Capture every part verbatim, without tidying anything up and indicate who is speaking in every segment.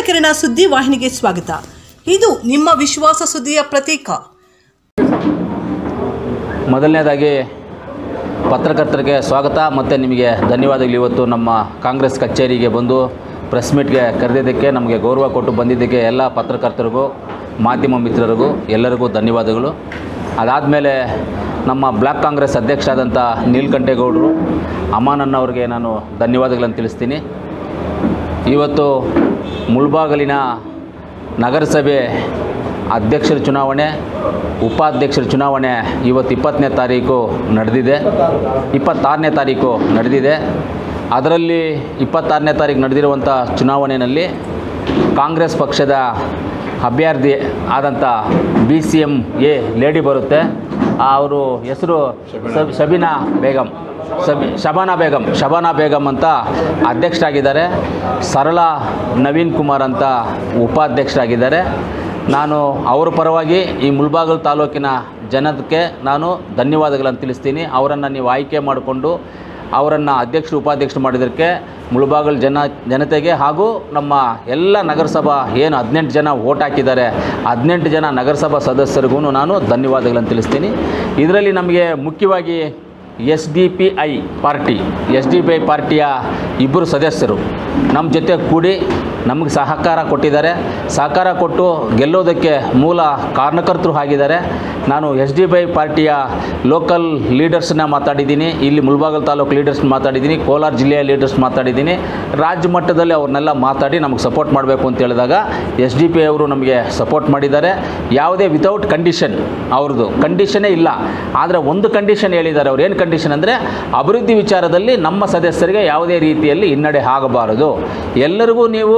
Speaker 1: ಕಿರಣ ಸುದ್ದಿ ವಾಹಿನಿಗೆ ಸ್ವಾಗತ. ಇದು ನಿಮ್ಮ ವಿಶ್ವಾಸ ಸುದ್ದಿಯ ಪ್ರತೀಕ.
Speaker 2: ಮೊದಲನೇದಾಗಿ ಪತ್ರಕರ್ತರಿಗೆ ಸ್ವಾಗತ ಮತ್ತು ನಿಮಗೆ ಧನ್ಯವಾದಗಳು. ಇವತ್ತು ನಮ್ಮ ಕಾಂಗ್ರೆಸ್ ಕಚೇರಿಗೆ ಬಂದು ಪ್ರೆಸ್ ಮೀಟ್ಗೆ ಕರೆದಿದ್ದಕ್ಕೆ, ನಮಗೆ ಗೌರವ ಕೊಟ್ಟು ಬಂದಿದ್ದಕ್ಕೆ ಎಲ್ಲ ಪತ್ರಕರ್ತರಿಗೂ ಮಾಧ್ಯಮ ಮಿತ್ರರಿಗೂ ಎಲ್ಲರಿಗೂ ಧನ್ಯವಾದಗಳು. ಅದಾದಮೇಲೆ ನಮ್ಮ ಬ್ಲಾಕ್ ಕಾಂಗ್ರೆಸ್ ಅಧ್ಯಕ್ಷರಾದಂಥ ನೀಲಕಂಠೇಗೌಡರು ಅಮಾನಣ್ಣವ್ರಿಗೆ ನಾನು ಧನ್ಯವಾದಗಳನ್ನು ತಿಳಿಸ್ತೀನಿ. ಇವತ್ತು ಮುಳಬಾಗಿಲಿನ ನಗರಸಭೆ ಅಧ್ಯಕ್ಷರ ಚುನಾವಣೆ, ಉಪಾಧ್ಯಕ್ಷರ ಚುನಾವಣೆ ಇವತ್ತು ಇಪ್ಪತ್ತನೇ ತಾರೀಕು ನಡೆದಿದೆ ಇಪ್ಪತ್ತಾರನೇ ತಾರೀಕು ನಡೆದಿದೆ. ಅದರಲ್ಲಿ ಇಪ್ಪತ್ತಾರನೇ ತಾರೀಕು ನಡೆದಿರುವಂಥ ಚುನಾವಣೆಯಲ್ಲಿ ಕಾಂಗ್ರೆಸ್ ಪಕ್ಷದ ಅಭ್ಯರ್ಥಿ ಆದಂಥ B C M A lady ಬರುತ್ತೆ, ಅವರು ಹೆಸರು ಶಬೀನಾ ಬೇಗಂ ಸಬಿ ಶಬಾನಾ ಬೇಗಂ ಶಬಾನಾ ಬೇಗಂ ಅಂತ ಅಧ್ಯಕ್ಷರಾಗಿದ್ದಾರೆ. ಸರಳಾ ನವೀನ್ ಕುಮಾರ್ ಅಂತ ಉಪಾಧ್ಯಕ್ಷರಾಗಿದ್ದಾರೆ. ನಾನು ಅವರ ಪರವಾಗಿ ಈ ಮುಳಬಾಗಿಲು ತಾಲೂಕಿನ ಜನಕ್ಕೆ ನಾನು ಧನ್ಯವಾದಗಳನ್ನು ತಿಳಿಸ್ತೀನಿ. ಅವರನ್ನು ನೀವು ಆಯ್ಕೆ ಮಾಡಿಕೊಂಡು ಅವರನ್ನು ಅಧ್ಯಕ್ಷರು ಉಪಾಧ್ಯಕ್ಷರು ಮಾಡಿದ್ದಕ್ಕೆ ಮುಳಬಾಗಿಲು ಜನ ಜನತೆಗೆ ಹಾಗೂ ನಮ್ಮ ಎಲ್ಲ ನಗರಸಭಾ ಏನು ಹದಿನೆಂಟು ಜನ ವೋಟ್ ಹಾಕಿದ್ದಾರೆ, ಹದಿನೆಂಟು ಜನ ನಗರಸಭಾ ಸದಸ್ಯರಿಗೂ ನಾನು ಧನ್ಯವಾದಗಳನ್ನು ತಿಳಿಸ್ತೀನಿ. ಇದರಲ್ಲಿ ನಮಗೆ ಮುಖ್ಯವಾಗಿ S D P I party S D P I ಪಾರ್ಟಿಯ ಇಬ್ಬರು ಸದಸ್ಯರು ನಮ್ಮ ಜೊತೆ ಕೂಡಿ ನಮಗೆ ಸಹಕಾರ ಕೊಟ್ಟಿದ್ದಾರೆ. ಸಹಕಾರ ಕೊಟ್ಟು ಗೆಲ್ಲೋದಕ್ಕೆ ಮೂಲ ಕಾರಣಕರ್ತರು ಆಗಿದ್ದಾರೆ. ನಾನು ಎಸ್ ಡಿ ಪಿ ಐ ಪಾರ್ಟಿಯ ಲೋಕಲ್ ಲೀಡರ್ಸ್ನ ಮಾತಾಡಿದ್ದೀನಿ, ಇಲ್ಲಿ ಮುಳಬಾಗಿಲು ತಾಲೂಕು ಲೀಡರ್ಸ್ನ ಮಾತಾಡಿದ್ದೀನಿ, ಕೋಲಾರ ಜಿಲ್ಲೆಯ ಲೀಡರ್ಸ್ ಮಾತಾಡಿದ್ದೀನಿ. ರಾಜ್ಯ ಮಟ್ಟದಲ್ಲಿ ಅವ್ರನ್ನೆಲ್ಲ ಮಾತಾಡಿ ನಮಗೆ ಸಪೋರ್ಟ್ ಮಾಡಬೇಕು ಅಂತ ಹೇಳಿದಾಗ ಎಸ್ ಡಿ ಪಿ ಐ ಅವರು ನಮಗೆ ಸಪೋರ್ಟ್ ಮಾಡಿದ್ದಾರೆ. ಯಾವುದೇ ವಿತೌಟ್ ಕಂಡೀಷನ್, ಅವ್ರದ್ದು ಕಂಡೀಷನ್ನೇ ಇಲ್ಲ. ಆದರೆ ಒಂದು ಕಂಡೀಷನ್ ಹೇಳಿದ್ದಾರೆ. ಅವ್ರು ಏನು ಕಂಡೀಷನ್ ಅಂದರೆ, ಅಭಿವೃದ್ಧಿ ವಿಚಾರದಲ್ಲಿ ನಮ್ಮ ಸದಸ್ಯರಿಗೆ ಯಾವುದೇ ರೀತಿಯಲ್ಲಿ ಹಿನ್ನಡೆ ಆಗಬಾರದು. ಎಲ್ಲರಿಗೂ ನೀವು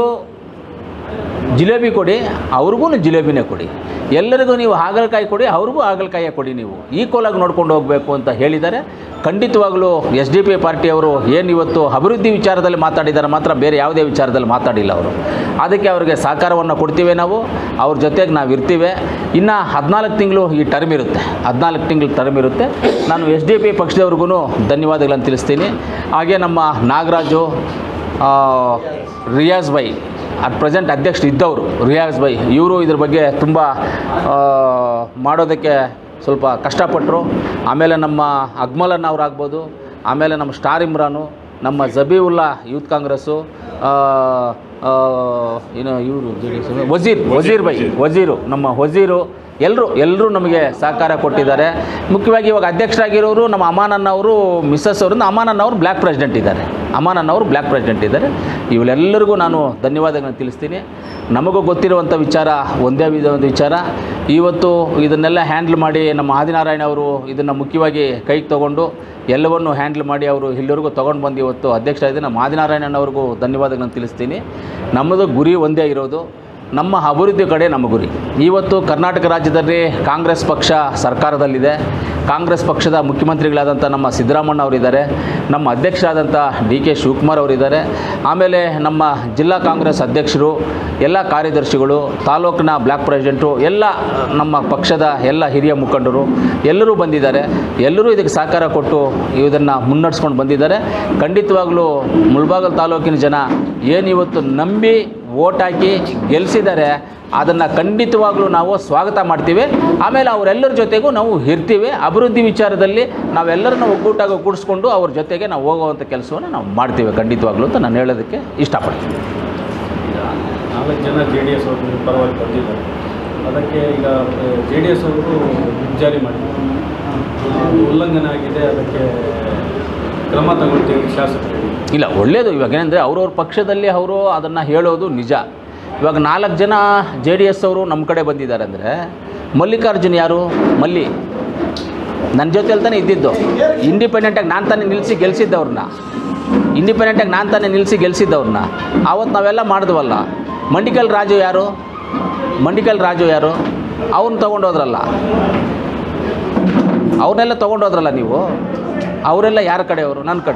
Speaker 2: ಜಿಲೇಬಿ ಕೊಡಿ, ಅವ್ರಿಗೂ ಜಿಲೇಬಿನೇ ಕೊಡಿ. ಎಲ್ಲರಿಗೂ ನೀವು ಹಾಗಲಕಾಯಿ ಕೊಡಿ, ಅವ್ರಿಗೂ ಹಾಗಲಕಾಯಿಯೇ ಕೊಡಿ. ನೀವು ಈಕ್ವಲಾಗಿ ನೋಡ್ಕೊಂಡು ಹೋಗಬೇಕು ಅಂತ ಹೇಳಿದ್ದಾರೆ. ಖಂಡಿತವಾಗಲೂ ಎಸ್ ಡಿ ಪಿ ಪಾರ್ಟಿಯವರು ಏನು ಇವತ್ತು ಅಭಿವೃದ್ಧಿ ವಿಚಾರದಲ್ಲಿ ಮಾತಾಡಿದ್ದಾರೆ, ಮಾತ್ರ ಬೇರೆ ಯಾವುದೇ ವಿಚಾರದಲ್ಲಿ ಮಾತಾಡಿಲ್ಲ ಅವರು. ಅದಕ್ಕೆ ಅವರಿಗೆ ಸಹಕಾರವನ್ನು ಕೊಡ್ತೀವಿ, ನಾವು ಅವ್ರ ಜೊತೆಗೆ ನಾವು ಇರ್ತೀವಿ. ಇನ್ನು ಹದಿನಾಲ್ಕು ತಿಂಗಳು ಈ ಟರ್ಮ್ ಇರುತ್ತೆ, ಹದಿನಾಲ್ಕು ತಿಂಗಳು ಟರ್ಮ್ ಇರುತ್ತೆ. ನಾನು ಎಸ್ ಡಿ ಪಿ ಪಕ್ಷದವ್ರಿಗೂ ಧನ್ಯವಾದಗಳನ್ನು ತಿಳಿಸ್ತೀನಿ. ಹಾಗೆ ನಮ್ಮ Nagaraju, Riyaz by at present ಅಧ್ಯಕ್ಷರು ಇದ್ದವರು ರಿಯಾಜ್ ಬೈ, ಇವರು ಇದ್ರ ಬಗ್ಗೆ ತುಂಬ ಮಾಡೋದಕ್ಕೆ ಸ್ವಲ್ಪ ಕಷ್ಟಪಟ್ಟರು. ಆಮೇಲೆ ನಮ್ಮ ಅಗ್ಮಲನ್ ಅವರಾಗ್ಬೋದು, ಆಮೇಲೆ ನಮ್ಮ ಸ್ಟಾರ್ ಇಮ್ರಾನು, ನಮ್ಮ ಜಬೀವುಲ್ಲಾ ಯೂತ್ ಕಾಂಗ್ರೆಸ್ಸು, ಏನು ಇವರು ವಜೀರ್ ವಜೀರ್ ಬೈ ವಜೀರು ನಮ್ಮ ವಜೀರು ಎಲ್ಲರೂ ಎಲ್ಲರೂ ನಮಗೆ ಸಹಕಾರ ಕೊಟ್ಟಿದ್ದಾರೆ. ಮುಖ್ಯವಾಗಿ ಇವಾಗ ಅಧ್ಯಕ್ಷರಾಗಿರೋರು ನಮ್ಮ ಅಮಾನಣ್ಣ ಅವರು, ಮಿಸ್ಸಸ್ ಅವರಿಂದ ಅಮಾನಣ್ಣ ಅವರು ಬ್ಲ್ಯಾಕ್ ಪ್ರೆಸಿಡೆಂಟ್ ಇದ್ದಾರೆ ಅಮಾನಣ್ಣ ಅವರು ಬ್ಲ್ಯಾಕ್ ಪ್ರೆಸಿಡೆಂಟ್ ಇದ್ದಾರೆ. ಇವರೆಲ್ಲರಿಗೂ ನಾನು ಧನ್ಯವಾದಗಳನ್ನು ತಿಳಿಸ್ತೀನಿ. ನಮಗೂ ಗೊತ್ತಿರುವಂಥ ವಿಚಾರ ಒಂದೇ ಒಂದು ವಿಚಾರ. ಇವತ್ತು ಇದನ್ನೆಲ್ಲ ಹ್ಯಾಂಡ್ಲ್ ಮಾಡಿ ನಮ್ಮ ಆದಿನಾರಾಯಣ ಅವರು ಇದನ್ನು ಮುಖ್ಯವಾಗಿ ಕೈಗೆ ತೊಗೊಂಡು ಎಲ್ಲವನ್ನು ಹ್ಯಾಂಡ್ಲ್ ಮಾಡಿ ಅವರು ಇಲ್ಲಿವರೆಗೂ ತೊಗೊಂಡು ಬಂದು ಇವತ್ತು ಅಧ್ಯಕ್ಷರಾಗಿದೆ. ನಮ್ಮ ಆದಿನಾರಾಯಣನವ್ರಿಗೂ ಧನ್ಯವಾದಗಳನ್ನು ತಿಳಿಸ್ತೀನಿ. ನಮ್ಮದು ಗುರಿ ಒಂದೇ ಇರೋದು, ನಮ್ಮ ಅಭಿವೃದ್ಧಿ ಕಡೆ ನಮ್ಮ ಗುರಿ. ಇವತ್ತು ಕರ್ನಾಟಕ ರಾಜ್ಯದಲ್ಲಿ ಕಾಂಗ್ರೆಸ್ ಪಕ್ಷ ಸರ್ಕಾರದಲ್ಲಿದೆ. ಕಾಂಗ್ರೆಸ್ ಪಕ್ಷದ ಮುಖ್ಯಮಂತ್ರಿಗಳಾದಂಥ ನಮ್ಮ ಸಿದ್ದರಾಮಣ್ಣ ಅವರಿದ್ದಾರೆ, ನಮ್ಮ ಅಧ್ಯಕ್ಷರಾದಂಥ ಡಿ ಕೆ ಶಿವಕುಮಾರ್ ಅವರಿದ್ದಾರೆ, ಆಮೇಲೆ ನಮ್ಮ ಜಿಲ್ಲಾ ಕಾಂಗ್ರೆಸ್ ಅಧ್ಯಕ್ಷರು, ಎಲ್ಲ ಕಾರ್ಯದರ್ಶಿಗಳು, ತಾಲೂಕಿನ ಬ್ಲಾಕ್ ಪ್ರೆಸಿಡೆಂಟು, ಎಲ್ಲ ನಮ್ಮ ಪಕ್ಷದ ಎಲ್ಲ ಹಿರಿಯ ಮುಖಂಡರು ಎಲ್ಲರೂ ಬಂದಿದ್ದಾರೆ. ಎಲ್ಲರೂ ಇದಕ್ಕೆ ಸಹಕಾರ ಕೊಟ್ಟು ಇದನ್ನು ಮುನ್ನಡೆಸ್ಕೊಂಡು ಬಂದಿದ್ದಾರೆ. ಖಂಡಿತವಾಗಲೂ ಮುಳಬಾಗಿಲು ತಾಲೂಕಿನ ಜನ ಏನಿವತ್ತು ನಂಬಿ ವೋಟ್ ಹಾಕಿ ಗೆಲ್ಲಿಸಿದ್ದಾರೆ, ಅದನ್ನು ಖಂಡಿತವಾಗ್ಲೂ ನಾವು ಸ್ವಾಗತ ಮಾಡ್ತೀವಿ. ಆಮೇಲೆ ಅವರೆಲ್ಲರ ಜೊತೆಗೂ ನಾವು ಇರ್ತೀವಿ. ಅಭಿವೃದ್ಧಿ ವಿಚಾರದಲ್ಲಿ ನಾವೆಲ್ಲರನ್ನ ಒಗ್ಗೂಟಾಗಿ ಕೂಡಿಸ್ಕೊಂಡು ಅವ್ರ ಜೊತೆಗೆ ನಾವು ಹೋಗುವಂಥ ಕೆಲಸವನ್ನು ನಾವು ಮಾಡ್ತೀವಿ ಖಂಡಿತವಾಗ್ಲೂ ಅಂತ ನಾನು ಹೇಳೋದಕ್ಕೆ ಇಷ್ಟಪಡ್ತೀನಿ.
Speaker 3: ನಾಲ್ಕು ಜನ ಜೆ ಡಿ ಎಸ್ ಅವರು ಪರವಾಗಿ ಬಂದಿದ್ದಾರೆ. ಅದಕ್ಕೆ ಈಗ ಜೆ ಡಿ ಎಸ್ ಅವರು ಜಾರಿ ಮಾಡಿದ್ದಾರೆ, ಉಲ್ಲಂಘನೆ ಆಗಿದೆ, ಅದಕ್ಕೆ ಕ್ರಮ ತಗೊಳ್ತೀವಿ ಶಾಸಕರು.
Speaker 2: ಇಲ್ಲ, ಒಳ್ಳೆಯದು. ಇವಾಗ ಏನಂದರೆ ಅವ್ರವ್ರ ಪಕ್ಷದಲ್ಲಿ ಅವರು ಅದನ್ನು ಹೇಳೋದು ನಿಜ. ಇವಾಗ ನಾಲ್ಕು ಜನ ಜೆ ಡಿ ಎಸ್ ಅವರು ನಮ್ಮ ಕಡೆ ಬಂದಿದ್ದಾರೆ ಅಂದರೆ, ಮಲ್ಲಿಕಾರ್ಜುನ್ ಯಾರು? ಮಲ್ಲಿ ನನ್ನ ಜೊತೆಯಲ್ಲಿ ತಾನೇ ಇದ್ದಿದ್ದು. ಇಂಡಿಪೆಂಡೆಂಟಾಗಿ ನಾನು ತಾನೇ ನಿಲ್ಲಿಸಿ ಗೆಲ್ಲಿಸಿದ್ದವ್ರನ್ನ ಇಂಡಿಪೆಂಡೆಂಟಾಗಿ ನಾನು ತಾನೇ ನಿಲ್ಲಿಸಿ ಗೆಲ್ಲಿಸಿದ್ದವ್ರನ್ನ ಆವತ್ತು ನಾವೆಲ್ಲ ಮಾಡಿದ್ವಲ್ಲ. ಮಂಡಿಕಲ್ ರಾಜು ಯಾರು? ಮಂಡಿಕಲ್ ರಾಜು ಯಾರು? ಅವ್ರನ್ನ ತೊಗೊಂಡೋದ್ರಲ್ಲ, ಅವ್ರನ್ನೆಲ್ಲ ತೊಗೊಂಡೋದ್ರಲ್ಲ ನೀವು. ಅವರೆಲ್ಲ ಯಾರ ಕಡೆಯವರು? ನನ್ನ ಕಡೆಯವರು.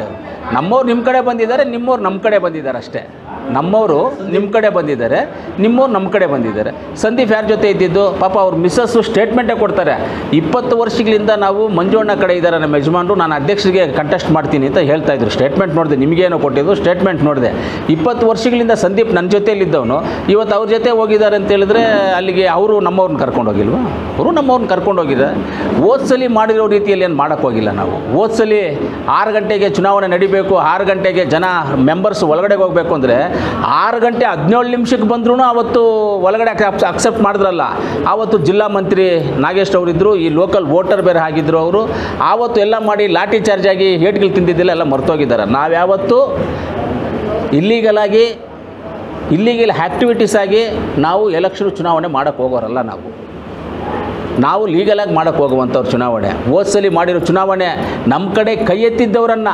Speaker 2: ನಮ್ಮವ್ರು ನಿಮ್ಮ ಕಡೆ ಬಂದಿದ್ದಾರೆ, ನಿಮ್ಮವ್ರು ನಮ್ಮ ಕಡೆ ಬಂದಿದ್ದಾರೆ ಅಷ್ಟೇ. ನಮ್ಮವರು ನಿಮ್ಮ ಕಡೆ ಬಂದಿದ್ದಾರೆ, ನಿಮ್ಮವ್ರು ನಮ್ಮ ಕಡೆ ಬಂದಿದ್ದಾರೆ. ಸಂದೀಪ್ ಯಾರ ಜೊತೆ ಇದ್ದಿದ್ದು? ಪಾಪ ಅವ್ರ ಮಿಸ್ಸಸ್ಸು ಸ್ಟೇಟ್ಮೆಂಟೇ ಕೊಡ್ತಾರೆ. ಇಪ್ಪತ್ತು ವರ್ಷಗಳಿಂದ ನಾವು ಮಂಜುವಣ್ಣ ಕಡೆ ಇದ್ದಾರೆ ನಮ್ಮ ಯಜಮಾನರು, ನಾನು ಅಧ್ಯಕ್ಷರಿಗೆ ಕಂಟೆಸ್ಟ್ ಮಾಡ್ತೀನಿ ಅಂತ ಹೇಳ್ತಾ ಇದ್ರು. ಸ್ಟೇಟ್ಮೆಂಟ್ ನೋಡಿದೆ, ನಿಮಗೇನೋ ಕೊಟ್ಟಿದ್ದು ಸ್ಟೇಟ್ಮೆಂಟ್ ನೋಡಿದೆ. ಇಪ್ಪತ್ತು ವರ್ಷಗಳಿಂದ ಸಂದೀಪ್ ನನ್ನ ಜೊತೆಯಲ್ಲಿದ್ದವನು ಇವತ್ತು ಅವ್ರ ಜೊತೆ ಹೋಗಿದ್ದಾರೆ ಅಂತ ಹೇಳಿದ್ರೆ ಅಲ್ಲಿಗೆ ಅವರು ನಮ್ಮವ್ರನ್ನ ಕರ್ಕೊಂಡು ಹೋಗಿಲ್ವಾ? ಅವರು ನಮ್ಮವ್ರನ್ನ ಕರ್ಕೊಂಡು ಹೋಗಿದ್ದಾರೆ. ಓದ್ಸಲಿ ಮಾಡಿರೋ ರೀತಿಯಲ್ಲಿ ಏನು ಮಾಡೋಕ್ಕೆ ಹೋಗಿಲ್ಲ ನಾವು. ಓದ್ಸಲಿ ಆರು ಗಂಟೆಗೆ ಚುನಾವಣೆ ನಡಿಬೇಕು, ಆರು ಗಂಟೆಗೆ ಜನ ಮೆಂಬರ್ಸ್ ಒಳಗಡೆ ಹೋಗಬೇಕು ಅಂದರೆ ಆರು ಗಂಟೆ ಹದಿನೇಳು ನಿಮಿಷಕ್ಕೆ ಬಂದ್ರೂ ಅವತ್ತು ಒಳಗಡೆ ಅಕ್ಸೆಪ್ಟ್ ಮಾಡಿದ್ರಲ್ಲ. ಆವತ್ತು ಜಿಲ್ಲಾ ಮಂತ್ರಿ ನಾಗೇಶ್ ಅವರಿದ್ದರು, ಈ ಲೋಕಲ್ ವೋಟರ್ ಬೇರೆ ಆಗಿದ್ದರು ಅವರು. ಆವತ್ತು ಎಲ್ಲ ಮಾಡಿ ಲಾಠಿ ಚಾರ್ಜ್ ಆಗಿ ಏಟ್ಗಳು ತಿಂದಿದ್ದಿಲ್ಲ, ಎಲ್ಲ ಮರ್ತೋಗಿದ್ದಾರೆ. ನಾವ್ಯಾವತ್ತು ಇಲ್ಲೀಗಲಾಗಿ ಇಲ್ಲೀಗಲ್ ಆ್ಯಕ್ಟಿವಿಟೀಸ್ ಆಗಿ ನಾವು ಎಲೆಕ್ಷನ್ ಚುನಾವಣೆ ಮಾಡೋಕ್ಕೆ ಹೋಗೋರಲ್ಲ. ನಾವು ನಾವು ಲೀಗಲಾಗಿ ಮಾಡೋಕ್ಕೆ ಹೋಗುವಂಥವ್ರು ಚುನಾವಣೆ. ಓದ್ಸಲಿ ಮಾಡಿರೋ ಚುನಾವಣೆ ನಮ್ಮ ಕಡೆ ಕೈ ಎತ್ತಿದ್ದವರನ್ನು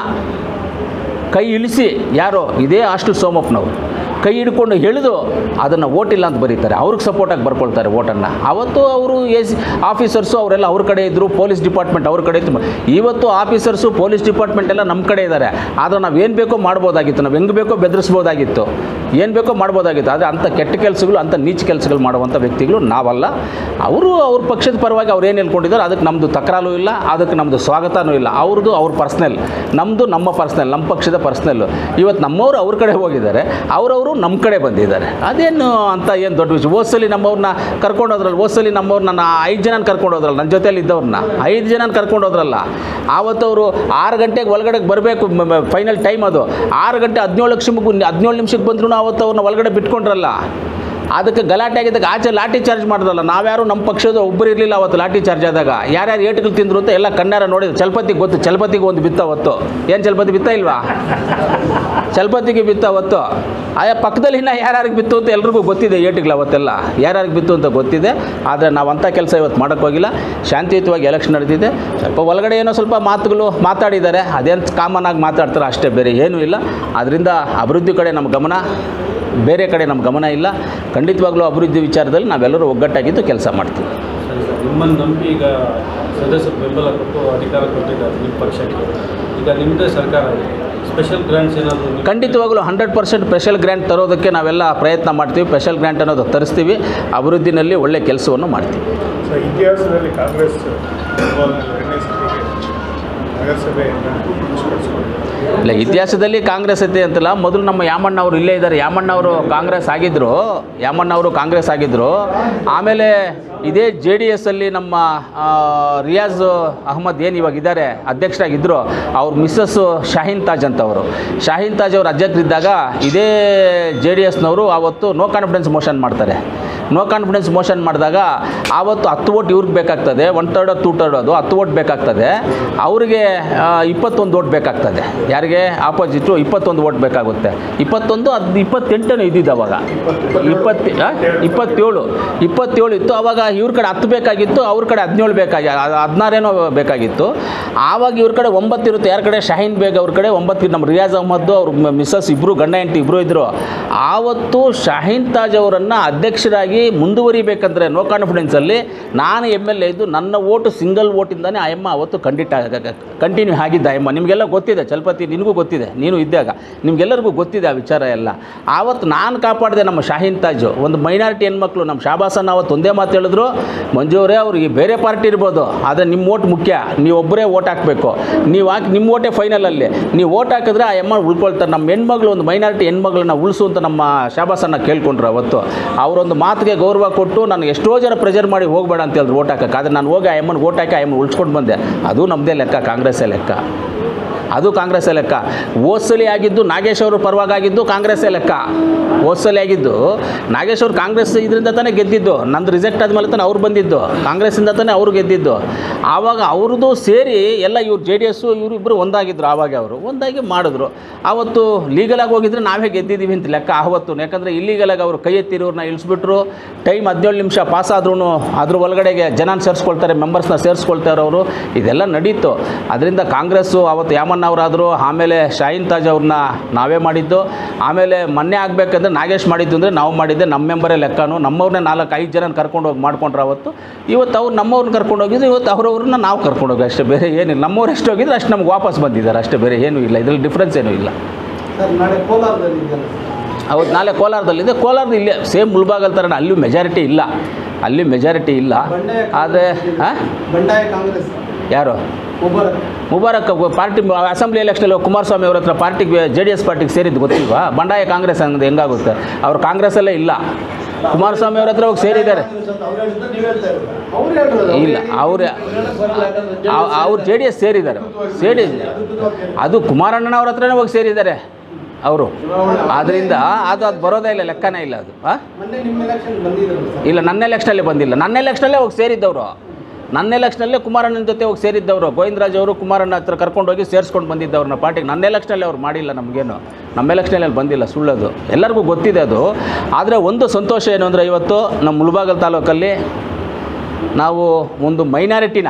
Speaker 2: ಕೈ ಇಳಿಸಿ, ಯಾರೋ ಇದೇ ಹಾಸ್ಟೆಲ್ ಸೋಮಪ್ಪನವರು ಕೈ ಹಿಡ್ಕೊಂಡು ಎಳೆದು ಅದನ್ನು ಓಟಿಲ್ಲ ಅಂತ ಬರೀತಾರೆ, ಅವ್ರಿಗೆ ಸಪೋರ್ಟಾಗಿ ಬರ್ಕೊಳ್ತಾರೆ ಓಟನ್ನು. ಅವತ್ತು ಅವರು ಎ ಸಿ ಆಫೀಸರ್ಸು ಅವರೆಲ್ಲ ಅವ್ರ ಕಡೆ ಇದ್ದರು, ಪೊಲೀಸ್ ಡಿಪಾರ್ಟ್ಮೆಂಟ್ ಅವ್ರ ಕಡೆ ಇತ್ತು. ಇವತ್ತು ಆಫೀಸರ್ಸು ಪೊಲೀಸ್ ಡಿಪಾರ್ಟ್ಮೆಂಟ್ ಎಲ್ಲ ನಮ್ಮ ಕಡೆ ಇದ್ದಾರೆ. ಆದರೆ ನಾವು ಏನು ಬೇಕೋ ಮಾಡ್ಬೋದಾಗಿತ್ತು, ನಾವು ಹೆಂಗೆ ಬೇಕೋ ಬೆದರಿಸ್ಬೋದಾಗಿತ್ತು, ಏನು ಬೇಕೋ ಮಾಡ್ಬೋದಾಗಿತ್ತು. ಆದರೆ ಅಂಥ ಕೆಟ್ಟ ಕೆಲಸಗಳು, ಅಂಥ ನೀಚ ಕೆಲಸಗಳು ಮಾಡುವಂಥ ವ್ಯಕ್ತಿಗಳು ನಾವಲ್ಲ. ಅವರು ಅವ್ರ ಪಕ್ಷದ ಪರವಾಗಿ ಅವ್ರು ಏನು ಹೇಳ್ಕೊಂಡಿದ್ದಾರೆ ಅದಕ್ಕೆ ನಮ್ಮದು ತಕರಾರು ಇಲ್ಲ, ಅದಕ್ಕೆ ನಮ್ಮದು ಸ್ವಾಗತನೂ ಇಲ್ಲ. ಅವ್ರದ್ದು ಅವ್ರ ಪರ್ಸ್ನಲ್, ನಮ್ಮದು ನಮ್ಮ ಪರ್ಸ್ನಲ್, ನಮ್ಮ ಪಕ್ಷದ ಪರ್ಸ್ನಲ್ಲು. ಇವತ್ತು ನಮ್ಮವರು ಅವ್ರ ಕಡೆ ಹೋಗಿದ್ದಾರೆ, ಅವರವರು ನಮ್ಮ ಕಡೆ ಬಂದಿದ್ದಾರೆ. ಅದೇನು ಅಂತ ಏನು ದೊಡ್ಡ ವಿಷಯ. ಓದ್ಸಲಿ ನಮ್ಮವ್ರನ್ನ ಕರ್ಕೊಂಡು ಹೋದ್ರಲ್ಲ, ಓದ್ಸಲಿ ನಮ್ಮವ್ರು ನನ್ನ ಐದು ಜನ ಕರ್ಕೊಂಡು ಹೋದ್ರಲ್ಲ, ನನ್ನ ಜೊತೆಯಲ್ಲಿ ಇದ್ದವ್ರನ್ನ ಐದು ಜನ ಕರ್ಕೊಂಡು ಹೋದ್ರಲ್ಲ. ಆವತ್ತವರು ಆರು ಗಂಟೆಗೆ ಒಳಗಡೆಗೆ ಬರಬೇಕು, ಫೈನಲ್ ಟೈಮ್ ಅದು. ಆರು ಗಂಟೆ ಹದಿನೇಳು ಲಕ್ಷಕ್ಕೆ ಹದಿನೇಳು ನಿಮಿಷಕ್ಕೆ ಬಂದ್ರೂ ಅವತ್ತು ಅವ್ರನ್ನ ಒಳಗಡೆ ಬಿಟ್ಕೊಂಡ್ರಲ್ಲ. ಅದಕ್ಕೆ ಗಲಾಟೆ ಆಗಿದ್ದಾಗ ಆಚೆ ಲಾಠಿ ಚಾರ್ಜ್ ಮಾಡಿದ್ರಲ್ಲ. ನಾವ್ಯಾರು ನಮ್ಮ ಪಕ್ಷದ ಒಬ್ಬರು ಇರಲಿಲ್ಲ ಅವತ್ತು ಲಾಠಿ ಚಾರ್ಜ್ ಆದಾಗ. ಯಾರ್ಯಾರು ಏಟುಗಳು ತಿಂದರು ಅಂತ ಎಲ್ಲ ಕಣ್ಣಾರ ನೋಡಿದ್ರು. ಚಲಪತಿಗೆ ಗೊತ್ತು, ಚಲಪತಿಗೆ ಒಂದು ಬಿತ್ತ ಅವತ್ತು. ಏನು ಚಲಪತಿ ಬಿತ್ತ ಇಲ್ವಾ? ಚಲಪತಿಗೆ ಬಿತ್ತ ಅವತ್ತು. ಆಯಾ ಪಕ್ಕದಲ್ಲಿ ಇನ್ನು ಯಾರ್ಯಾರಿಗೆ ಬಿತ್ತು ಅಂತ ಎಲ್ರಿಗೂ ಗೊತ್ತಿದೆ. ಏಟುಗಳು ಅವತ್ತೆಲ್ಲ ಯಾರ್ಯಾರಿಗೆ ಬಿತ್ತು ಅಂತ ಗೊತ್ತಿದೆ. ಆದರೆ ನಾವು ಅಂಥ ಕೆಲಸ ಇವತ್ತು ಮಾಡೋಕ್ಕೆ ಹೋಗಿಲ್ಲ. ಶಾಂತಿಯುತವಾಗಿ ಎಲೆಕ್ಷನ್ ನಡೆದಿದೆ. ಸ್ವಲ್ಪ ಒಳಗಡೆ ಏನೋ ಸ್ವಲ್ಪ ಮಾತುಗಳು ಮಾತಾಡಿದ್ದಾರೆ, ಅದೇನು ಕಾಮನ್ ಆಗಿ ಮಾತಾಡ್ತಾರೆ ಅಷ್ಟೇ, ಬೇರೆ ಏನೂ ಇಲ್ಲ. ಅದರಿಂದ ಅಭಿವೃದ್ಧಿ ಕಡೆ ನಮ್ಮ ಗಮನ, ಬೇರೆ ಕಡೆ ನಮ್ಮ ಗಮನ ಇಲ್ಲ. ಖಂಡಿತವಾಗ್ಲೂ ಅಭಿವೃದ್ಧಿ ವಿಚಾರದಲ್ಲಿ ನಾವೆಲ್ಲರೂ ಒಗ್ಗಟ್ಟಾಗಿದ್ದು ಕೆಲಸ ಮಾಡ್ತೀವಿ.
Speaker 3: ಸರಿ ಸರ್, ನಿಮ್ಮನ್ನು ನಂಬಿ ಈಗ ಸದಸ್ಯರು ಬೆಂಬಲ ಕೊಟ್ಟು ಅಧಿಕಾರ ಕೊಟ್ಟಿದ್ದಾರೆ ನಿಮ್ಮ ಪಕ್ಷಕ್ಕೆ. ಈಗ ನಿಮ್ಮದೇ ಸರ್ಕಾರ ಇದೆ, ಸ್ಪೆಷಲ್ ಗ್ರ್ಯಾಂಟ್ಸ್ ಏನಾದರೂ?
Speaker 2: ಖಂಡಿತವಾಗ್ಲೂ ಹಂಡ್ರೆಡ್ ಪರ್ಸೆಂಟ್ ಸ್ಪೆಷಲ್ ಗ್ರ್ಯಾಂಟ್ ತರೋದಕ್ಕೆ ನಾವೆಲ್ಲ ಪ್ರಯತ್ನ ಮಾಡ್ತೀವಿ. ಸ್ಪೆಷಲ್ ಗ್ರ್ಯಾಂಟ್ ಅನ್ನೋದು ತರಿಸ್ತೀವಿ, ಅಭಿವೃದ್ಧಿನಲ್ಲಿ ಒಳ್ಳೆ ಕೆಲಸವನ್ನು ಮಾಡ್ತೀವಿ.
Speaker 4: ಸೊ ಇತಿಹಾಸದಲ್ಲಿ ಕಾಂಗ್ರೆಸ್
Speaker 2: ಇಲ್ಲ, ಇತಿಹಾಸದಲ್ಲಿ ಕಾಂಗ್ರೆಸ್ ಐತೆ ಅಂತಲ್ಲ. ಮೊದಲು ನಮ್ಮ ಯಾಮಣ್ಣ ಅವರು ಇಲ್ಲೇ ಇದ್ದಾರೆ. ಯಾಮಣ್ಣ ಅವರು ಕಾಂಗ್ರೆಸ್ ಆಗಿದ್ದರು ಯಾಮಣ್ಣ ಅವರು ಕಾಂಗ್ರೆಸ್ ಆಗಿದ್ದರು ಆಮೇಲೆ ಇದೇ ಜೆ ಡಿ ಎಸ್ಸಲ್ಲಿ ನಮ್ಮ ರಿಯಾಜ್ ಅಹ್ಮದ್ ಏನು ಇವಾಗ ಇದ್ದಾರೆ ಅಧ್ಯಕ್ಷರಾಗಿದ್ದರು, ಅವ್ರ ಮಿಸ್ಸಸ್ಸು ಶಾಹೀನ್ ತಾಜ್ ಅಂತವರು. ಶಾಹೀನ್ ತಾಜ್ ಅವರು ಅಧ್ಯಕ್ಷರಿದ್ದಾಗ ಇದೇ ಜೆ ಡಿ ಎಸ್ನವರು ಆವತ್ತು ನೋ ಕಾನ್ಫಿಡೆನ್ಸ್ ಮೋಷನ್ ಮಾಡ್ತಾರೆ. ನೋ ಕಾನ್ಫಿಡೆನ್ಸ್ ಮೋಷನ್ ಮಾಡಿದಾಗ ಆವತ್ತು ಹತ್ತು ಓಟ್ ಇವ್ರಿಗೆ ಬೇಕಾಗ್ತದೆ, ಒನ್ ತರ್ಡ್ ಟೂ ತರ್ಡ್ ಅದು ಹತ್ತು ಓಟ್ ಬೇಕಾಗ್ತದೆ. ಅವರಿಗೆ ಇಪ್ಪತ್ತೊಂದು ಓಟ್ ಬೇಕಾಗ್ತದೆ. ಯಾರಿಗೆ ಆಪೋಸಿಟು ಇಪ್ಪತ್ತೊಂದು ಓಟ್ ಬೇಕಾಗುತ್ತೆ. ಇಪ್ಪತ್ತೊಂದು ಅದು ಇಪ್ಪತ್ತೆಂಟನೇ ಇದ್ದಿದ್ದು ಅವಾಗ, ಇಪ್ಪತ್ತು ಇಪ್ಪತ್ತೇಳು ಇಪ್ಪತ್ತೇಳು ಇತ್ತು. ಆವಾಗ ಇವ್ರ ಕಡೆ ಹತ್ತು ಬೇಕಾಗಿತ್ತು, ಅವ್ರ ಕಡೆ ಹದಿನೇಳು ಬೇಕಾಗಿ ಹದಿನಾರೇನೋ ಬೇಕಾಗಿತ್ತು. ಆವಾಗ ಇವ್ರ ಕಡೆ ಒಂಬತ್ತು ಇರುತ್ತೆ. ಯಾರ ಕಡೆ ಶಾಹೀನ್ ಬೇಗ್ ಅವ್ರ ಕಡೆ ಒಂಬತ್ತು, ನಮ್ಮ ರಿಯಾಜ್ ಅಹ್ಮದ್ದು ಅವ್ರ ಮಿಸ್ಸಸ್ ಇಬ್ಬರು ಗಂಡ ಹೆಂಡತಿ ಇಬ್ಬರು ಇದ್ದರು. ಆವತ್ತು ಶಾಹೀನ್ ತಾಜ್ ಅವರನ್ನು ಅಧ್ಯಕ್ಷರಾಗಿ ಮುಂದುವರಿಬೇಕಂದ್ರೆ ನೋ ಕಾನ್ಫಿಡೆನ್ಸಲ್ಲಿ ನಾನು ಎಮ್ ಎಲ್ ಎ ಇದ್ದು ನನ್ನ ಓಟು ಸಿಂಗಲ್ ಓಟಿಂದಾನೇ ಆ ಎಮ್ಮ ಅವತ್ತು ಖಂಡಿತ ಕಂಟಿನ್ಯೂ ಆಗಿದ್ದ ಎಮ್ಮ. ನಿಮಗೆಲ್ಲ ಗೊತ್ತಿದೆ, ಚಲಪತಿ ನಿನಗೂ ಗೊತ್ತಿದೆ, ನೀನು ಇದ್ದಾಗ ನಿಮಗೆಲ್ಲರಿಗೂ ಗೊತ್ತಿದೆ ಆ ವಿಚಾರ ಎಲ್ಲ. ಆವತ್ತು ನಾನು ಕಾಪಾಡಿದೆ ನಮ್ಮ ಶಾಹೀನ್ ತಾಜು. ಒಂದು ಮೈನಾರಿಟಿ ಹೆಣ್ಮಕ್ಳು ನಮ್ಮ ಶಾಬಾಸನ್ನ ಅವತ್ತು ಒಂದೇ ಮಾತು ಹೇಳಿದ್ರು, ಮಂಜು ಅವರೇ ಅವ್ರಿಗೆ ಬೇರೆ ಪಾರ್ಟಿ ಇರ್ಬೋದು, ಆದರೆ ನಿಮ್ಮ ಓಟ್ ಮುಖ್ಯ, ನೀವೊಬ್ಬರೇ ಓಟ್ ಹಾಕಬೇಕು, ನೀವು ಹಾಕಿ ನಿಮ್ಮ ಓಟೇ ಫೈನಲಲ್ಲಿ ನೀವು ಓಟ್ ಹಾಕಿದ್ರೆ ಆ ಎಮ್ಮ ಉಳ್ಕೊಳ್ತಾರೆ. ನಮ್ಮ ಹೆಣ್ಮಗಳು ಒಂದು ಮೈನಾರಿಟಿ ಹೆಣ್ಮಗಳನ್ನ ಉಳಿಸು ಅಂತ ನಮ್ಮ ಶಾಬಾಸನ್ನ ಕೇಳ್ಕೊಂಡ್ರು ಅವತ್ತು. ಅವರೊಂದು ಮಾತಿಗೆ ಗೌರವ ಕೊಟ್ಟು ನನಗೆ ಎಷ್ಟೋ ಜನ ಪ್ರೆಷರ್ ಮಾಡಿ ಹೋಗಬೇಡ ಅಂತ ಹೇಳಿದ್ರು ಓಟ್ ಹಾಕಕ್ಕೆ. ಆದರೆ ನಾನು ಹೋಗಿ ಆ ಎಮ್ಮನ ಓಟ್ ಹಾಕಿ ಆ ಎಮ್ಮನ ಉಳಿಸ್ಕೊಂಡು ಬಂದೆ. ಅದು ನಮ್ಮದೇ ಲೆಕ್ಕ, ಕಾಂಗ್ರೆಸ್ಸೇ ಲೆಕ್ಕ, ಅದು ಕಾಂಗ್ರೆಸ್ಸೇ ಲೆಕ್ಕ. ಓದ್ಸಲಿ ಆಗಿದ್ದು ನಾಗೇಶ್ ಅವರು ಪರವಾಗಿದ್ದು ಕಾಂಗ್ರೆಸ್ಸೇ ಲೆಕ್ಕ. ಓದ್ಸಲಿ ಆಗಿದ್ದು ನಾಗೇಶ್ ಅವರು ಕಾಂಗ್ರೆಸ್ ಇದರಿಂದ ತಾನೇ ಗೆದ್ದಿದ್ದು. ನಂದು ರಿಜೆಕ್ಟ್ ಆದಮೇಲೆ ತಾನೇ ಅವ್ರು ಬಂದಿದ್ದು, ಕಾಂಗ್ರೆಸ್ಸಿಂದ ತಾನೇ ಅವ್ರು ಗೆದ್ದಿದ್ದು. ಆವಾಗ ಅವ್ರದ್ದು ಸೇರಿ ಎಲ್ಲ ಇವ್ರು ಜೆ ಡಿ ಎಸ್ಸು ಇವರು ಇಬ್ಬರು ಒಂದಾಗಿದ್ದರು. ಆವಾಗ ಅವರು ಒಂದಾಗಿ ಮಾಡಿದ್ರು. ಆವತ್ತು ಲೀಗಲಾಗಿ ಹೋಗಿದ್ರೆ ನಾವೇ ಗೆದ್ದಿದ್ದೀವಿ ಅಂತ ಲೆಕ್ಕ ಆವತ್ತು. ಯಾಕಂದರೆ ಇಲ್ಲೀಗಲಾಗಿ ಅವರು ಕೈ ಎತ್ತಿರೋರನ್ನ ಇಳಿಸ್ಬಿಟ್ರು. ಟೈಮ್ ಹದಿನೇಳು ನಿಮಿಷ ಪಾಸ್ ಆದ್ರೂ ಅದ್ರ ಒಳಗಡೆಗೆ ಜನ ಸೇರಿಸ್ಕೊಳ್ತಾರೆ, ಮೆಂಬರ್ಸ್ನ ಸೇರಿಸ್ಕೊಳ್ತಾರೆ ಅವರು. ಇದೆಲ್ಲ ನಡೀತು. ಅದರಿಂದ ಕಾಂಗ್ರೆಸ್ಸು ಆವತ್ತು ಯಾಮಣ್ಣ ಮುಸಲ್ಮಾನ್ ಅವರಾದರು, ಆಮೇಲೆ ಶಾಹೀನ್ ತಾಜ್ ಅವ್ರನ್ನ ನಾವೇ ಮಾಡಿದ್ದು, ಆಮೇಲೆ ಮೊನ್ನೆ ಆಗಬೇಕಂದ್ರೆ ನಾಗೇಶ್ ಮಾಡಿದ್ದು ಅಂದರೆ ನಾವು ಮಾಡಿದ್ದೆ, ನಮ್ಮ ಮೆಂಬರೇ ಲೆಕ್ಕನು, ನಮ್ಮವ್ರನ್ನೇ ನಾಲ್ಕು ಐದು ಜನ ಕರ್ಕೊಂಡು ಹೋಗಿ ಮಾಡ್ಕೊಂಡ್ರೆ ಅವತ್ತು. ಇವತ್ತು ಅವ್ರು ನಮ್ಮವ್ರನ್ನ ಕರ್ಕೊಂಡು ಹೋಗಿದ್ದು, ಇವತ್ತು ಅವ್ರವ್ರನ್ನ ನಾವು ಕರ್ಕೊಂಡು ಹೋಗಿ ಅಷ್ಟೇ, ಬೇರೆ ಏನಿಲ್ಲ. ನಮ್ಮವ್ರು ಎಷ್ಟು ಹೋಗಿದ್ರೆ ಅಷ್ಟು ನಮ್ಗೆ ವಾಪಸ್ ಬಂದಿದ್ದಾರೆ ಅಷ್ಟೇ, ಬೇರೆ ಏನೂ ಇಲ್ಲ, ಇದರಲ್ಲಿ ಡಿಫ್ರೆನ್ಸ್ ಏನೂ ಇಲ್ಲ. ಹೌದು, ನಾಳೆ ಕೋಲಾರದಲ್ಲಿದೆ. ಕೋಲಾರದ ಇಲ್ಲೇ ಸೇಮ್ ಮುಳ್ಬಾಗಲ್ ಥರ, ಅಲ್ಲೂ ಮೆಜಾರಿಟಿ ಇಲ್ಲ, ಅಲ್ಲಿ ಮೆಜಾರಿಟಿ ಇಲ್ಲ. ಆದರೆ ಹಾಂ ಯಾರು ಮುಬಾರಕ್ ಪಾರ್ಟಿ ಅಸೆಂಬ್ಲಿ ಎಲೆಕ್ಷನಲ್ಲಿ ಕುಮಾರಸ್ವಾಮಿ ಅವ್ರ ಹತ್ರ ಪಾರ್ಟಿಗೆ ಜೆ ಡಿ ಎಸ್ ಪಾರ್ಟಿಗೆ ಸೇರಿದ್ದು ಗೊತ್ತಿಲ್ವಾ? ಬಂಡಾಯ ಕಾಂಗ್ರೆಸ್ ಅನ್ನೋದು ಹೆಂಗಾಗುತ್ತೆ? ಅವ್ರು ಕಾಂಗ್ರೆಸ್ಸಲ್ಲೇ ಇಲ್ಲ, ಕುಮಾರಸ್ವಾಮಿ ಅವ್ರ ಹತ್ರ ಹೋಗಿ ಸೇರಿದ್ದಾರೆ. ಇಲ್ಲ, ಅವ್ರು ಅವ್ರು ಜೆ ಡಿ ಎಸ್ ಸೇರಿದ್ದಾರೆ, ಸೇರಿ ಅದು ಕುಮಾರಣ್ಣನವ್ರ ಹತ್ರನೇ ಹೋಗಿ ಸೇರಿದ್ದಾರೆ ಅವರು. ಆದ್ದರಿಂದ ಅದು ಅದು ಬರೋದೇ ಇಲ್ಲ, ಲೆಕ್ಕನೇ ಇಲ್ಲ ಅದು. ಹಾಂ ಇಲ್ಲ, ನನ್ನ ಎಲೆಕ್ಷನಲ್ಲಿ ಬಂದಿಲ್ಲ, ನನ್ನ ಎಲೆಕ್ಷನಲ್ಲೇ ಹೋಗಿ ಸೇರಿದ್ದವರು, ನನ್ನ ಎಲೆಕ್ಷನಲ್ಲೇ ಕುಮಾರಣ್ಣನ ಜೊತೆ ಹೋಗಿ ಸೇರಿದ್ದವರು. ಗೋವಿಂದರಾಜ್ ಅವರು ಕುಮಾರಣ್ಣ ಹತ್ರ ಕರ್ಕೊಂಡೋಗಿ ಸೇರಿಸ್ಕೊಂಡು ಬಂದಿದ್ದವ್ರನ್ನ ಪಾರ್ಟಿಗೆ. ನನ್ನ ಎಲೆಕ್ಷನಲ್ಲಿ ಅವ್ರು ಮಾಡಿಲ್ಲ, ನಮಗೇನು ನಮ್ಮ ಎಲೆಕ್ಷನಲ್ಲಿ ಅಲ್ಲಿ ಬಂದಿಲ್ಲ, ಸುಳ್ಳದು, ಎಲ್ಲರಿಗೂ ಗೊತ್ತಿದೆ ಅದು. ಆದರೆ ಒಂದು ಸಂತೋಷ ಏನು ಅಂದರೆ, ಇವತ್ತು ನಮ್ಮ ಮುಳಬಾಗಲ್ ತಾಲೂಕಲ್ಲಿ ನಾವು ಒಂದು ಮೈನಾರಿಟಿನ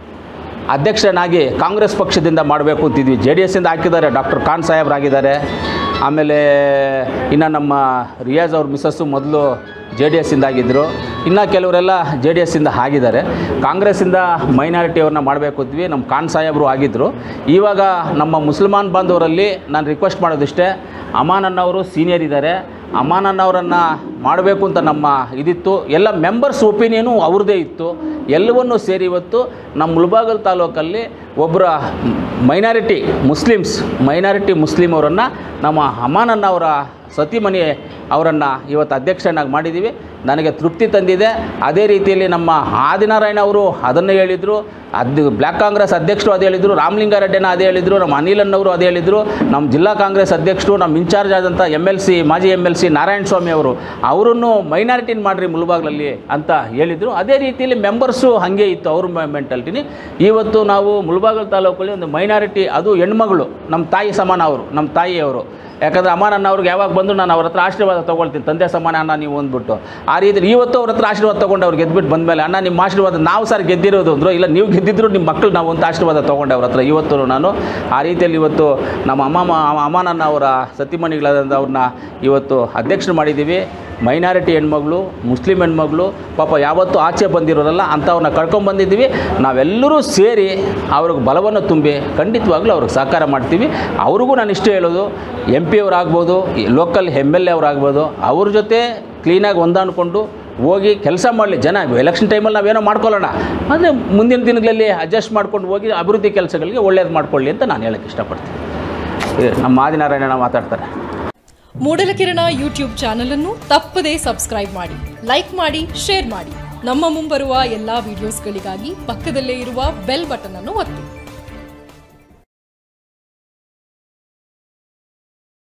Speaker 2: ಅಧ್ಯಕ್ಷನಾಗಿ ಕಾಂಗ್ರೆಸ್ ಪಕ್ಷದಿಂದ ಮಾಡಬೇಕು ಅಂತಿದ್ವಿ. ಜೆ ಡಿ ಎಸ್ಸಿಂದ ಹಾಕಿದ್ದಾರೆ, ಡಾಕ್ಟರ್ ಖಾನ್ ಸಾಹೇಬ್ರಾಗಿದ್ದಾರೆ. ಆಮೇಲೆ ಇನ್ನು ನಮ್ಮ ರಿಯಾಜ್ ಅವ್ರ ಮಿಸ್ಸಸ್ಸು ಮೊದಲು ಜೆ ಡಿ ಎಸ್ಸಿಂದ ಆಗಿದ್ದರು, ಇನ್ನು ಕೆಲವರೆಲ್ಲ ಜೆ ಡಿ ಎಸ್ಸಿಂದ ಆಗಿದ್ದಾರೆ. ಕಾಂಗ್ರೆಸ್ಸಿಂದ ಮೈನಾರಿಟಿಯವ್ರನ್ನ ಮಾಡಬೇಕು ಅಂದ್ವಿ, ನಮ್ಮ ಖಾನ್ ಸಾಹೇಬರು ಆಗಿದ್ದರು. ಇವಾಗ ನಮ್ಮ ಮುಸಲ್ಮಾನ್ ಬಾಂಧವರಲ್ಲಿ ನಾನು ರಿಕ್ವೆಸ್ಟ್ ಮಾಡೋದಿಷ್ಟೇ, ಅಮಾನಣ್ಣವರು ಸೀನಿಯರ್ ಇದ್ದಾರೆ, ಅಮಾನಣ್ಣವರನ್ನು ಮಾಡಬೇಕು ಅಂತ ನಮ್ಮ ಇದಿತ್ತು. ಎಲ್ಲ ಮೆಂಬರ್ಸ್ ಒಪಿನಿಯನು ಅವ್ರದ್ದೇ ಇತ್ತು. ಎಲ್ಲವನ್ನೂ ಸೇರಿ ಇವತ್ತು ನಮ್ಮ ಮುಳಬಾಗಲ್ ತಾಲೂಕಲ್ಲಿ ಒಬ್ಬರ ಮೈನಾರಿಟಿ ಮುಸ್ಲಿಮ್ಸ್ ಮೈನಾರಿಟಿ ಮುಸ್ಲಿಮ್ ಅವರನ್ನು ನಮ್ಮ ಅಮಾನಣ್ಣವರ ಸತಿಮಣಿ ಅವರನ್ನು ಇವತ್ತು ಅಧ್ಯಕ್ಷನಾಗಿ ಮಾಡಿದ್ದೀವಿ. ನನಗೆ ತೃಪ್ತಿ ತಂದಿದೆ. ಅದೇ ರೀತಿಯಲ್ಲಿ ನಮ್ಮ ಆದಿನಾರಾಯಣ ಅವರು ಅದನ್ನೇ ಹೇಳಿದರು, ಅದು ಬ್ಲ್ಯಾಕ್ ಕಾಂಗ್ರೆಸ್ ಅಧ್ಯಕ್ಷರು ಅದೇ ಹೇಳಿದರು, ರಾಮಲಿಂಗಾರೆಡ್ಡಿನ ಅದೇ ಹೇಳಿದರು, ನಮ್ಮ ಅನಿಲನ್ನವರು ಅದೇ ಹೇಳಿದರು, ನಮ್ಮ ಜಿಲ್ಲಾ ಕಾಂಗ್ರೆಸ್ ಅಧ್ಯಕ್ಷರು, ನಮ್ಮ ಇನ್ಚಾರ್ಜ್ ಆದಂಥ ಎಮ್ ಎಲ್ ಸಿ ಮಾಜಿ M L C Narayana Swamy ಅವರು ಅವರನ್ನು ಮೈನಾರಿಟಿನ ಮಾಡಿರಿ ಮುಳಬಾಗ್ಲಲ್ಲಿ ಅಂತ ಹೇಳಿದರು. ಅದೇ ರೀತಿಯಲ್ಲಿ ಮೆಂಬರ್ಸು ಹಾಗೆ ಇತ್ತು ಅವ್ರ ಮೆಂಟಾಲಿಟಿನಿ. ಇವತ್ತು ನಾವು ಮುಳಬಾಗಲ್ ತಾಲೂಕಲ್ಲಿ ಒಂದು ಮೈನಾರಿಟಿ, ಅದು ಹೆಣ್ಮಗಳು, ನಮ್ಮ ತಾಯಿ ಸಮಾನ ಅವರು, ನಮ್ಮ ತಾಯಿಯವರು. ಯಾಕಂದರೆ ಅಮಾನಣ್ಣ ಅವ್ರಿಗೆ ಯಾವಾಗ ಬಂದು ನಾನು ಅವ್ರ ಹತ್ರ ಆಶೀರ್ವಾದ ತೊಗೊಳ್ತೀನಿ, ತಂದೆ ಸಮಾನ ಅಣ್ಣ ನೀವು ಅಂದ್ಬಿಟ್ಟು. ಆ ರೀತಿ ಇವತ್ತು ಅವ್ರ ಹತ್ರ ಆಶೀರ್ವಾದ ತೊಗೊಂಡು ಅವ್ರು ಗೆದ್ಬಿಟ್ಟು ಬಂದಮೇಲೆ, ಅಣ್ಣ ನಿಮ್ಮ ಆಶೀರ್ವಾದ ನಾವು ಸರ್ ಗೆದ್ದಿರೋದು ಅಂದರು. ಇಲ್ಲ, ನೀವು ಗೆದ್ದಿದ್ರು ನಿಮ್ಮ ಮಕ್ಕಳು ನಾವು ಅಂತ ಆಶೀರ್ವಾದ ತೊಗೊಂಡೆ ಅವ್ರ ಹತ್ರ ಇವತ್ತು ನಾನು. ಆ ರೀತಿಯಲ್ಲಿ ಇವತ್ತು ನಮ್ಮ ಅಮ್ಮ ಅಮಾನಣ್ಣ ಅವರ ಸತಿಮಣಿಗಳಾದ ಅವ್ರನ್ನ ಇವತ್ತು ಅಧ್ಯಕ್ಷರು ಮಾಡಿದ್ದೀವಿ. ಮೈನಾರಿಟಿ ಹೆಣ್ಮಗಳು, ಮುಸ್ಲಿಂ ಹೆಣ್ಮಗಳು, ಪಾಪ ಯಾವತ್ತೂ ಆಚೆ ಬಂದಿರೋರಲ್ಲ ಅಂಥವ್ರನ್ನ ಕರ್ಕೊಂಡ್ಬಂದಿದ್ದೀವಿ. ನಾವೆಲ್ಲರೂ ಸೇರಿ ಅವ್ರಿಗೆ ಬಲವನ್ನು ತುಂಬಿ ಖಂಡಿತವಾಗ್ಲೂ ಅವ್ರಿಗೆ ಸಹಕಾರ ಮಾಡ್ತೀವಿ. ಅವ್ರಿಗೂ ನಾನು ಇಷ್ಟೇ ಹೇಳೋದು, ಎಂ ಪಿ ಅವರಾಗ್ಬೋದು, ಲೋಕಲ್ ಎಮ್ ಎಲ್ ಎ ಅವರಾಗ್ಬೋದು, ಅವ್ರ ಜೊತೆ ಕ್ಲೀನಾಗಿ ಹೊಂದಾಣಿಕೊಂಡು ಹೋಗಿ ಕೆಲಸ ಮಾಡಲಿ. ಜನ ಎಲೆಕ್ಷನ್ ಟೈಮಲ್ಲಿ ನಾವೇನೋ ಮಾಡ್ಕೊಳ್ಳೋಣ, ಅಂದರೆ ಮುಂದಿನ ದಿನಗಳಲ್ಲಿ ಅಡ್ಜಸ್ಟ್ ಮಾಡ್ಕೊಂಡು ಹೋಗಿ ಅಭಿವೃದ್ಧಿ ಕೆಲಸಗಳಿಗೆ ಒಳ್ಳೇದು ಮಾಡ್ಕೊಳ್ಳಿ ಅಂತ ನಾನು ಹೇಳೋಕ್ಕೆ ಇಷ್ಟಪಡ್ತೀನಿ. ನಮ್ಮ ಆದಿನಾರಾಯಣ ಮಾತಾಡ್ತಾರೆ.
Speaker 5: ಮೂಡಲಕಿರಣ ಯೂಟ್ಯೂಬ್ ಚಾನಲ್ ಅನ್ನು ತಪ್ಪದೇ ಸಬ್ಸ್ಕ್ರೈಬ್ ಮಾಡಿ, ಲೈಕ್ ಮಾಡಿ, ಶೇರ್ ಮಾಡಿ. ನಮ್ಮ ಮುಂಬರುವ ಎಲ್ಲಾ ವಿಡಿಯೋಸ್ಗಳಿಗಾಗಿ ಪಕ್ಕದಲ್ಲೇ ಇರುವ ಬೆಲ್ ಬಟನ್ ಅನ್ನು ಒತ್ತಿ.